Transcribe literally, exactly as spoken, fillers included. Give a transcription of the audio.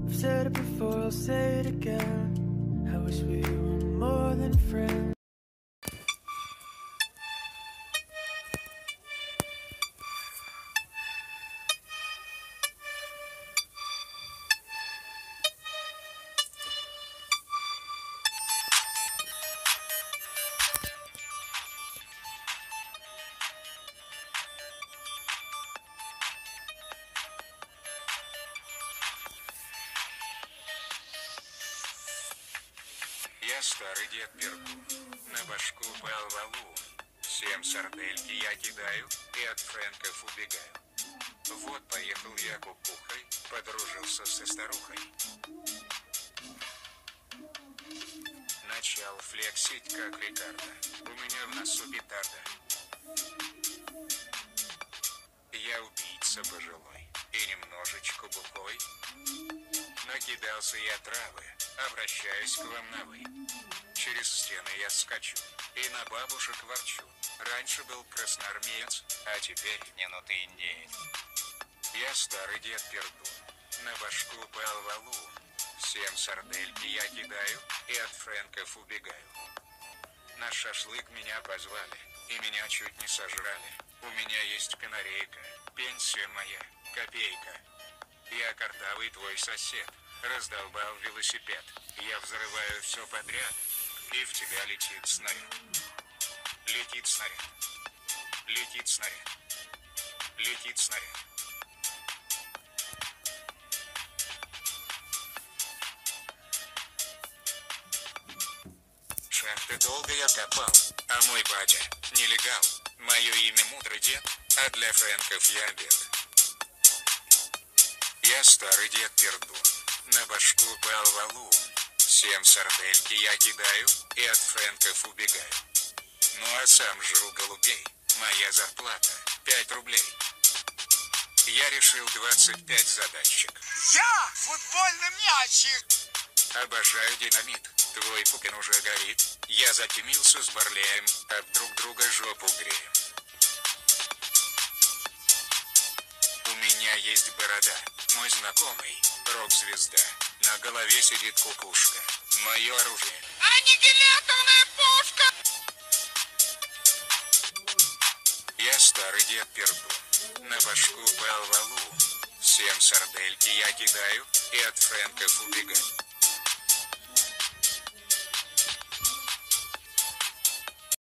I've said it before, I'll say it again. I wish we were more than friends. Я старый дед Пердун, на башку упал валун. Всем сардельки я кидаю и от фрэнков убегаю. Вот поехал я кукухой, подружился со старухой. Начал флексить как Рикардо, у меня в носу петарда. Я убийца пожилой и немножечко бухой. Накидался я травы, обращаюсь к вам на вы. Через стены я скачу и на бабушек ворчу. Раньше был красноармеец, а теперь не, ну ты индеец. Я старый дед Пердун, на башку упал валун. Всем сардельки я кидаю и от фрэнков убегаю. На шашлык меня позвали, и меня чуть не сожрали. У меня есть канарейка, пенсия моя, копейка. Я картавый твой сосед, раздолбал велосипед. Я взрываю все подряд, и в тебя летит снаряд. Летит снаряд. Летит снаряд. Летит снаряд. Шахты долго я копал, а мой батя нелегал. Мое имя мудрый дед, а для фрэнков я обед. Я старый дед Пердун, на башку упал валун. Всем сардельки я кидаю и от фрэнков убегаю. Ну а сам жру голубей, моя зарплата пять рублей. Я решил двадцать пять задачек. Я футбольный мячик. Обожаю динамит, твой Пупин уже горит. Я затемился с Барлеем, от друг друга жопу греем. У меня есть борода, мой знакомый, рок-звезда. На голове сидит кукушка, мое оружие. Аннигиляторная пушка! Я старый дед Пердун, на башку упал валун. Всем сардельки я кидаю и от фрэнков убегаю.